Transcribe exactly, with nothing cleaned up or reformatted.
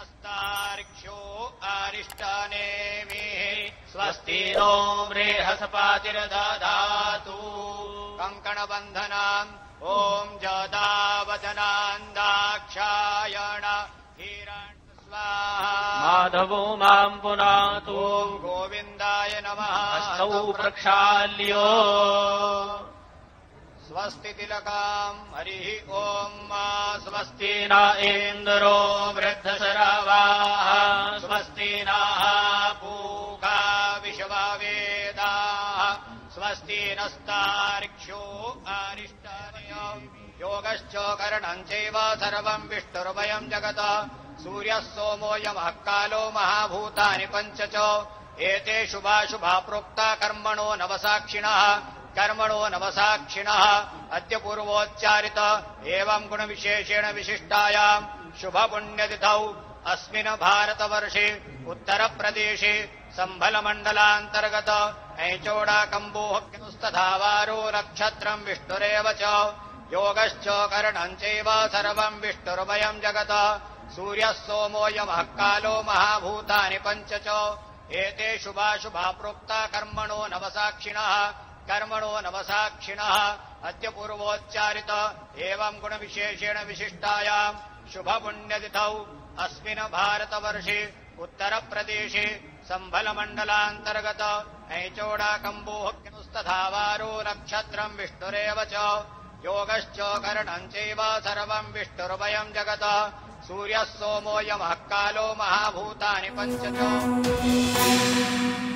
स्वस्तिनस्तार्क्ष्यो अरिष्टानेमिः स्वस्ति नो बृहस्पतिर्दधातु कङ्कणबन्धनाम् ॐ जदावदनान् दाक्षायण हिरण् स्वाहा माधवो माम् पुनातु ॐ गोविन्दाय नमः हस्तौ प्रक्षाल्यो स्वस्ति तिलकाम् हरिः ॐ स्वस्ति न इन्द्रो वृद्धशरवाः स्वस्ति नः पूषा विश्ववेदाः स्वस्ति नस्तार्क्ष्यो अरिष्टानेमिः योगश्च करणम् चैव सर्वम् विष्णुर्वयम् जगत् सूर्यः सोमो यमः कालो महाभूतानि पञ्च च एते शुभाशुभा प्रोक्ता कर्मणो नवसाक्षिणः कर्मणो नवसाक्षिणः अद्य पूर्वोच्चारित एवम् गुणविशेषेण विशिष्टायाम् शुभपुण्यतिथौ अस्मिन् भारतवर्षे उत्तरप्रदेशे सम्भलमण्डलान्तर्गत ऐचोडाकम्बोहस्तथा वारो नक्षत्रम् विष्णुरेव च योगश्च करणम् चैव सर्वम् विष्णुर्वयम् जगत् सूर्यः सोमो यमः कालो महाभूतानि पञ्च च एते शुभाशुभा प्रोक्ता कर्मणो नवसाक्षिणः कर्मणो नवसाक्षिणः अद्य पूर्वोच्चारित एवम् गुणविशेषेण विशिष्टायाम् शुभपुण्यतिथौ अस्मिन् भारतवर्षे उत्तरप्रदेशे सम्भलमण्डलान्तर्गत ऐचोडाकम्बोहस्तथा वारो नक्षत्रम् विष्णुरेव च योगश्च करणम् चैव सर्वम् विष्णुर्वयम् जगत् सूर्यः सोमो यमः कालो महाभूतानि पञ्च च